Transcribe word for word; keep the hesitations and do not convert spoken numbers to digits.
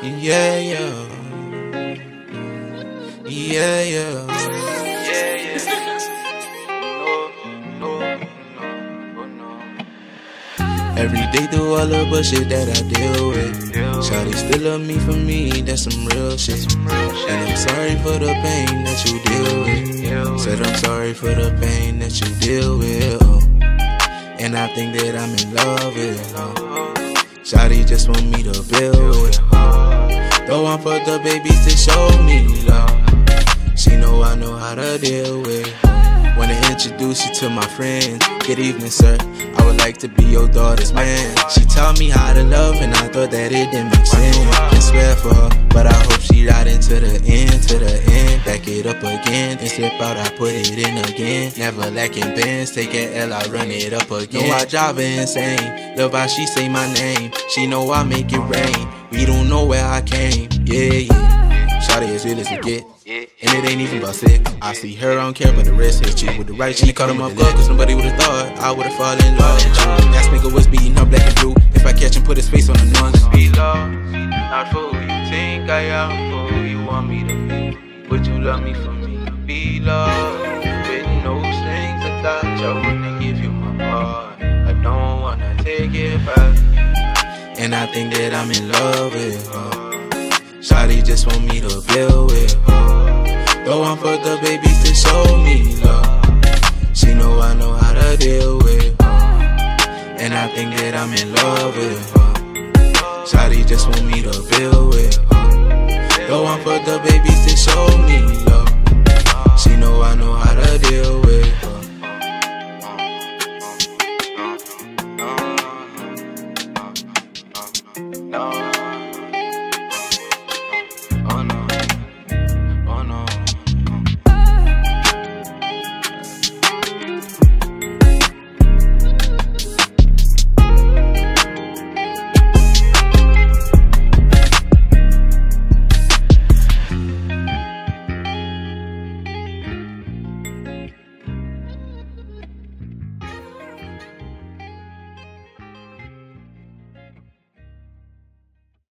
Yeah, yeah. Yeah, yeah. Yeah, yeah. No, no, no, no. Every day through all the bullshit that I deal with, shawty still love me for me, that's some real shit. And I'm sorry for the pain that you deal with. Said I'm sorry for the pain that you deal with. Oh. And I think that I'm in love with her. Shawty just want me to build with her. Though I'm for the babies to show me love, she know I know how to deal with her. Wanna introduce you to my friends. Good evening, sir, I would like to be your daughter's man. She taught me how to love and I thought that it didn't make sense. Can swear for her, but I hope she ride into the end, to the end. Back it up again, and slip out, I put it in again. Never lacking bands, take an L, I run it up again. Know I drive her insane, love how she say my name. She know I make it rain, we don't know where I came. Yeah, yeah, shawty as real as it get. And it ain't even about sick. I see her, I don't care, but the rest hit you with the right. She caught him up good, cause nobody would've thought I would've fallen in love with you. That nigga was beating her black and blue. If I catch him, put his face on the nuns. Be lost, not for who you think I am, for who you want me to be. Would you love me for me to be loved? With no strings attached, I wanna give you my heart. I don't wanna take it back. And I think that I'm in love with her. Shawty just want me to build with her. Though I'm for the babies to show me love, she know I know how to deal with her. And I think that I'm in love with her. Shawty just want me to build with her. Though I'm for the babies to show me love, she know I know how to deal with her.